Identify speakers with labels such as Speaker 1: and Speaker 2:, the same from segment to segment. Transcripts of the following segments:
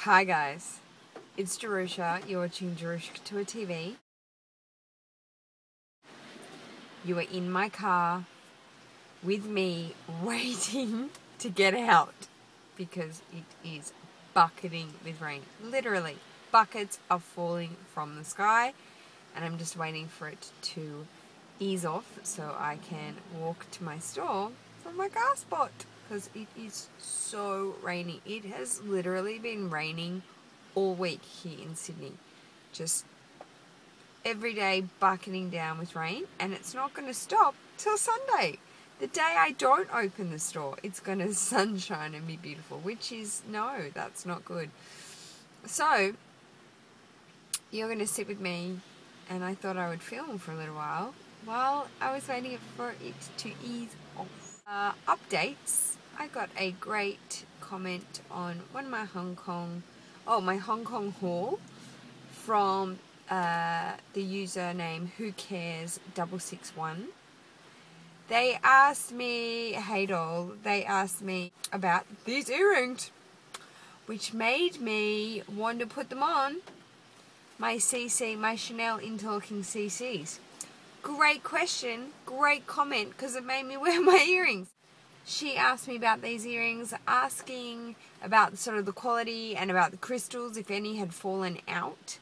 Speaker 1: Hi guys, it's Jerusha. You're watching Jerusha to a TV. You are in my car with me waiting to get out because it is bucketing with rain. Literally, buckets are falling from the sky and I'm just waiting for it to ease off so I can walk to my store from my car spot because it is so rainy. It has literally been raining all week here in Sydney. Just every day bucketing down with rain, and it's not going to stop till Sunday. The day I don't open the store, it's going to sunshine and be beautiful, which is, no, that's not good. So, you're going to sit with me, and I thought I would film for a little while I was waiting for it to ease off. Updates. I got a great comment on one of my Hong Kong haul from the username WhoCares661. They asked me, hey doll, they asked me about these earrings, which made me want to put them on my Chanel Interlocking CCs. Great question, great comment, because it made me wear my earrings. She asked me about these earrings, asking about sort of the quality and about the crystals, if any had fallen out.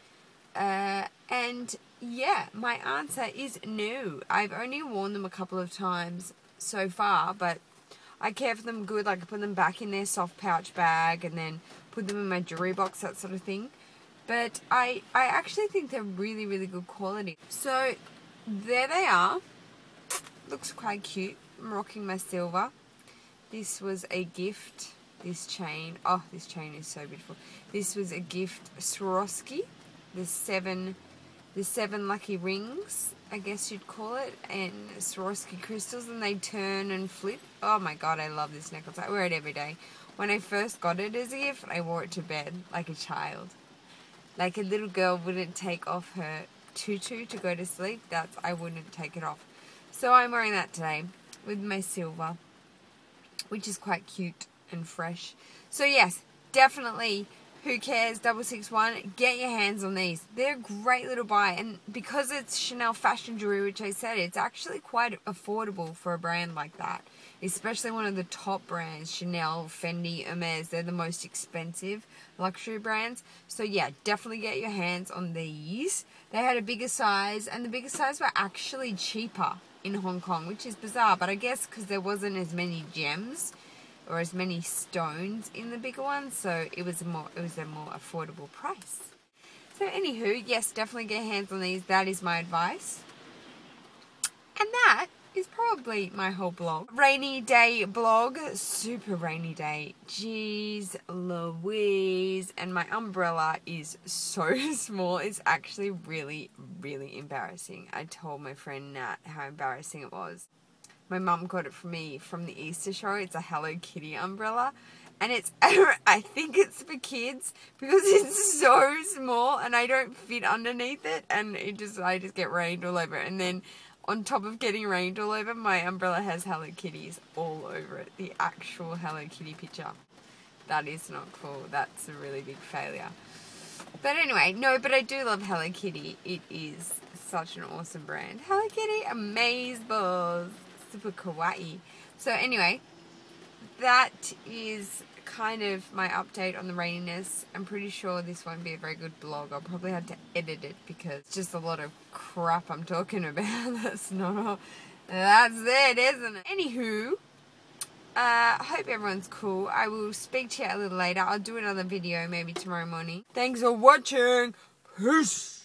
Speaker 1: And yeah, my answer is no. I've only worn them a couple of times so far, but I care for them good. Like I put them back in their soft pouch bag and then put them in my jewelry box, that sort of thing. But I actually think they're really, really good quality. So there they are. Looks quite cute. I'm rocking my silver. This was a gift. This chain. Oh, this chain is so beautiful. This was a gift. Swarovski. The seven lucky rings, I guess you'd call it, and Swarovski crystals, and they turn and flip. Oh my god, I love this necklace. I wear it every day. When I first got it as a gift, I wore it to bed like a child. Like a little girl wouldn't take off her tutu to go to sleep. I wouldn't take it off. So I'm wearing that today with my silver, which is quite cute and fresh. So yes, definitely WhoCares661, get your hands on these. They're a great little buy, and because it's Chanel fashion jewelry, which I said, it's actually quite affordable for a brand like that, especially one of the top brands, Chanel, Fendi, Hermes. They're the most expensive luxury brands. So yeah, definitely get your hands on these. They had a bigger size, and the bigger size were actually cheaper in Hong Kong, which is bizarre, but I guess because there wasn't as many gems or as many stones in the bigger ones, so it was a more affordable price. So anywho, yes, definitely get your hands on these. That is my advice. And that is probably my whole blog. Rainy day blog, super rainy day. Jeez Louise. And my umbrella is so small. It's actually really, really embarrassing. I told my friend Nat how embarrassing it was. My mum got it for me from the Easter show. It's a Hello Kitty umbrella. And I think it's for kids because it's so small and I don't fit underneath it. And I just get rained all over. And then on top of getting rained all over, my umbrella has Hello Kitties all over it. The actual Hello Kitty picture. That is not cool. That's a really big failure. But anyway, no, but I do love Hello Kitty. It is such an awesome brand. Hello Kitty, amazeballs. Super kawaii. So anyway, that is kind of my update on the raininess. I'm pretty sure this won't be a very good blog. I'll probably have to edit it because it's just a lot of crap I'm talking about. That's it, isn't it? Anywho, hope everyone's cool. I will speak to you a little later. I'll do another video maybe tomorrow morning. Thanks for watching. Peace.